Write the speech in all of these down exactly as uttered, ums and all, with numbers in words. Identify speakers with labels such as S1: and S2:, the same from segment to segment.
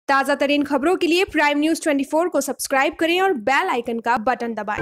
S1: ताज़ा तरीन खबरों के लिए प्राइम न्यूज़ चौबीस को सब्सक्राइब करें और बेल आइकन का बटन दबाएं।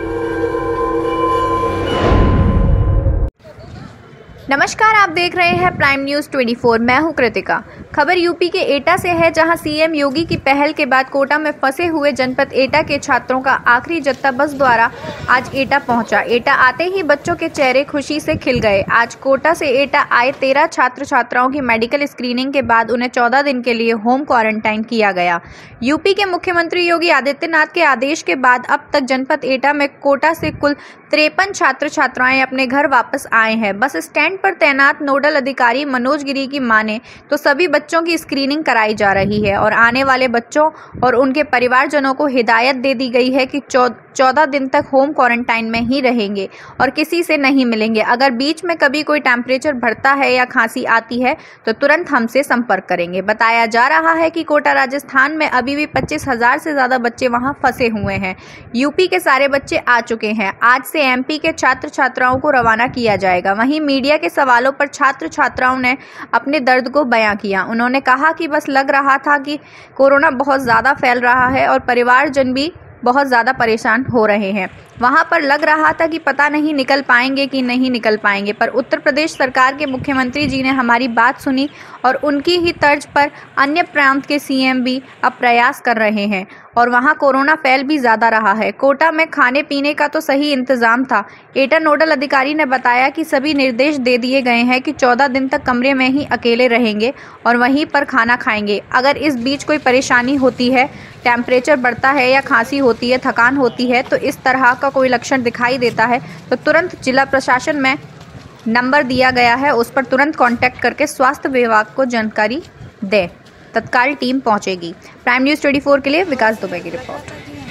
S2: नमस्कार, आप देख रहे हैं प्राइम न्यूज़ चौबीस। मैं हूं कृतिका। खबर यूपी के एटा से है, जहां सीएम योगी की पहल के बाद कोटा में फंसे हुए जनपद एटा के छात्रों का आखिरी जत्था बस द्वारा आज एटा पहुंचा। एटा आते ही बच्चों के चेहरे खुशी से खिल गए। आज कोटा से एटा आए तेरह छात्र छात्राओं की मेडिकल स्क्रीनिंग के बाद उन्हें चौदह दिन के लिए होम क्वारंटाइन किया गया। यूपी के मुख्यमंत्री योगी आदित्यनाथ के आदेश के बाद अब तक जनपद एटा में कोटा से कुल तिरपन छात्र छात्राएं अपने घर वापस आए हैं। बस स्टैंड पर तैनात नोडल अधिकारी मनोज गिरी की माने तो सभी बच्चों की स्क्रीनिंग कराई जा रही है और आने वाले बच्चों और उनके परिवारजनों को हिदायत दे दी गई है कि चौदह दिन तक होम क्वारंटाइन में ही रहेंगे और किसी से नहीं मिलेंगे। अगर बीच में कभी कोई टेम्परेचर बढ़ता है या खांसी आती है तो तुरंत हमसे संपर्क करेंगे। बताया जा रहा है कि कोटा राजस्थान में अभी भी पच्चीस हजार से ज्यादा बच्चे वहां फंसे हुए हैं। यूपी के सारे बच्चे आ चुके हैं। आज से एमपी के छात्र छात्राओं को रवाना किया जाएगा। वहीं मीडिया के सवालों पर छात्र छात्राओं ने अपने दर्द को बयां किया। उन्होंने कहा कि बस लग रहा था कि कोरोना बहुत ज़्यादा फैल रहा है और परिवारजन भी बहुत ज़्यादा परेशान हो रहे हैं। वहां पर लग रहा था कि पता नहीं निकल पाएंगे कि नहीं निकल पाएंगे, पर उत्तर प्रदेश सरकार के मुख्यमंत्री जी ने हमारी बात सुनी और उनकी ही तर्ज पर अन्य प्रांत के सीएम भी अब प्रयास कर रहे हैं और वहां कोरोना फैल भी ज़्यादा रहा है। कोटा में खाने पीने का तो सही इंतजाम था। एटा नोडल अधिकारी ने बताया कि सभी निर्देश दे दिए गए हैं कि चौदह दिन तक कमरे में ही अकेले रहेंगे और वहीं पर खाना खाएंगे। अगर इस बीच कोई परेशानी होती है, टेम्परेचर बढ़ता है या खांसी होती है, थकान होती है, तो इस तरह का कोई लक्षण दिखाई देता है तो तुरंत जिला प्रशासन में नंबर दिया गया है, उस पर तुरंत कांटेक्ट करके स्वास्थ्य विभाग को जानकारी दें। तत्काल टीम पहुंचेगी। प्राइम न्यूज़ चौबीस के लिए विकास दुबे की रिपोर्ट।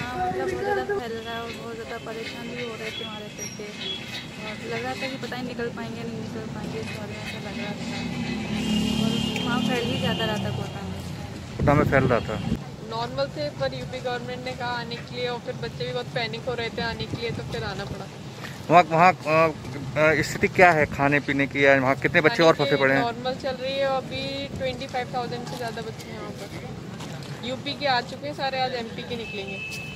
S3: परेशान भी हो रहे थे हमारे करके और लग रहा था कि पता नहीं निकल पाएंगे नहीं निकल पाएंगे, इस बारे में ऐसा लग रहा था। और वहाँ फैल भी ज़्यादा रहा था कोटा में
S4: कोटा में फैल रहा था
S5: नॉर्मल थे, पर यूपी गवर्नमेंट ने कहा आने के लिए और फिर बच्चे भी बहुत पैनिक हो रहे थे आने के लिए, तो फिर आना पड़ा।
S4: वहाँ वहाँ स्थिति क्या है खाने पीने की? वहाँ कितने बच्चे और फंसे पड़े हैं?
S5: नॉर्मल चल रही है, अभी पच्चीस हज़ार से ज़्यादा बच्चे हैं वहाँ पर। यूपी के आ चुके हैं सारे, आज एमपी के निकलेंगे।